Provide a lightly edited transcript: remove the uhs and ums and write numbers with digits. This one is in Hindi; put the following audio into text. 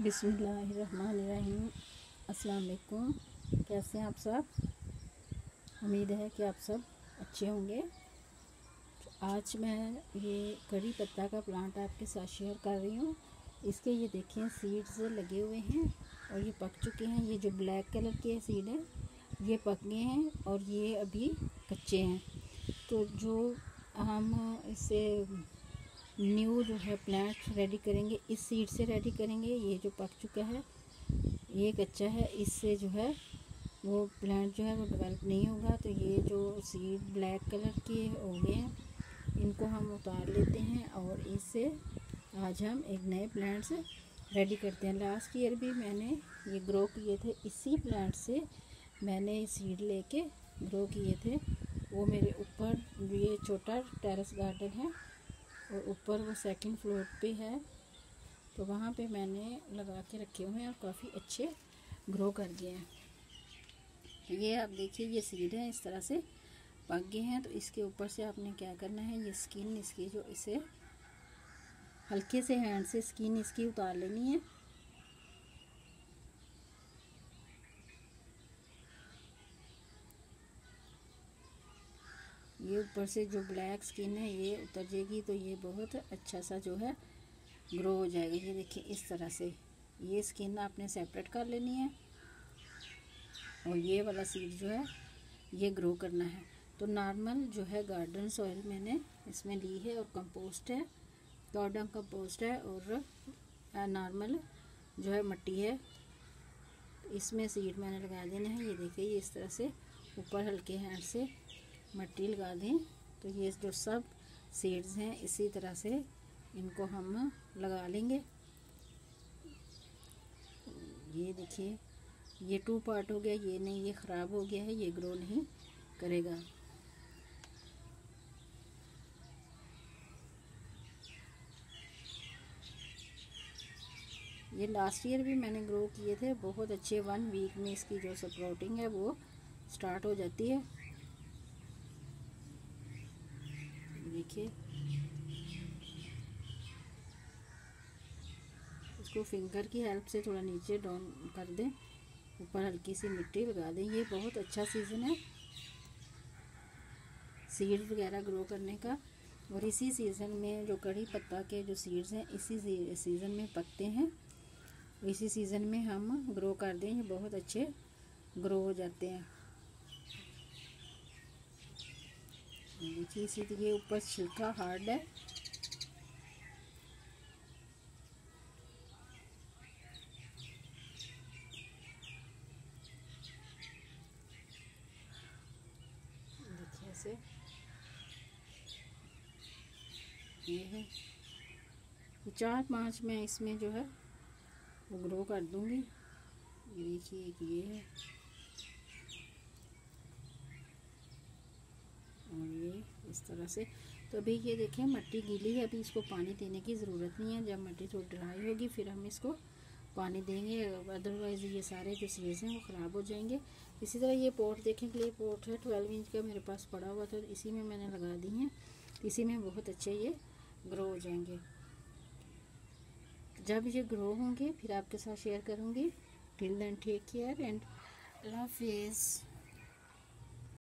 बिस्मिल्लाहिर्रहमानिर्रहीम। अस्सलाम वालेकुम। कैसे हैं आप सब? उम्मीद है कि आप सब अच्छे होंगे। आज मैं ये कड़ी पत्ता का प्लांट आपके साथ शेयर कर रही हूँ। इसके ये देखें सीड्स लगे हुए हैं और ये पक चुके हैं। ये जो ब्लैक कलर के सीड हैं ये पक गए हैं और ये अभी कच्चे हैं। तो जो हम इसे न्यू जो है प्लांट रेडी करेंगे, इस सीड से रेडी करेंगे। ये जो पक चुका है ये कच्चा है, इससे जो है वो प्लांट जो है वो डेवलप नहीं होगा। तो ये जो सीड ब्लैक कलर के हो गए हैं इनको हम उतार लेते हैं और इससे आज हम एक नए प्लांट से रेडी करते हैं। लास्ट ईयर भी मैंने ये ग्रो किए थे, इसी प्लांट से मैंने सीड लेके ग्रो किए थे। वो मेरे ऊपर ये छोटा टेरेस गार्डन है और ऊपर वो सेकंड फ्लोर पे है, तो वहाँ पे मैंने लगा के रखे हुए हैं और काफ़ी अच्छे ग्रो कर गए हैं। तो ये आप देखिए ये सीड है, इस तरह से पक गए हैं। तो इसके ऊपर से आपने क्या करना है, ये स्किन इसकी जो इसे हल्के से हैंड से स्किन इसकी उतार लेनी है। ये ऊपर से जो ब्लैक स्किन है ये उतर जाएगी, तो ये बहुत अच्छा सा जो है ग्रो हो जाएगा। ये देखिए इस तरह से ये स्किन आपने सेपरेट कर लेनी है और ये वाला सीड जो है ये ग्रो करना है। तो नॉर्मल जो है गार्डन सॉइल मैंने इसमें ली है और कंपोस्ट है, गार्डन कंपोस्ट है और नॉर्मल जो है मिट्टी है। इसमें सीड मैंने लगा देना है। ये देखिए ये इस तरह से ऊपर हल्के हैंड से मिट्टी लगा दें। तो ये जो सब सीड्स हैं इसी तरह से इनको हम लगा लेंगे। ये देखिए ये 2 पार्ट हो गया, ये नहीं, ये ख़राब हो गया है, ये ग्रो नहीं करेगा। ये लास्ट ईयर भी मैंने ग्रो किए थे, बहुत अच्छे। 1 वीक में इसकी जो स्प्राउटिंग है वो स्टार्ट हो जाती है। देखिए इसको फिंगर की हेल्प से थोड़ा नीचे डाउन कर दें, ऊपर हल्की सी मिट्टी लगा दें। ये बहुत अच्छा सीज़न है सीड वगैरह ग्रो करने का। और इसी सीज़न में जो कड़ी पत्ता के जो सीड्स हैं इसी सीज़न में पकते हैं, इसी सीज़न में हम ग्रो कर दें, ये बहुत अच्छे ग्रो हो जाते हैं। देखिए इसी ये ऊपर छिलका हार्ड है। देखिए ऐसे ये है 4-5 मैं इसमें जो है वो ग्रो कर दूंगी। ये देखिए एक ये है और ये इस तरह से। तो अभी ये देखें मिट्टी गीली है, अभी इसको पानी देने की ज़रूरत नहीं है। जब मिट्टी थोड़ी ड्राई होगी फिर हम इसको पानी देंगे, अदरवाइज़ ये सारे जो सीड्स हैं वो ख़राब हो जाएंगे। इसी तरह ये पॉट देखें, क्ले पॉट है 12 इंच का मेरे पास पड़ा हुआ था, इसी में मैंने लगा दी हैं। इसी में बहुत अच्छे ये ग्रो हो जाएंगे। जब ये ग्रो होंगे फिर आपके साथ शेयर करूँगी। Till then take care and अल्लाह हाफिज़।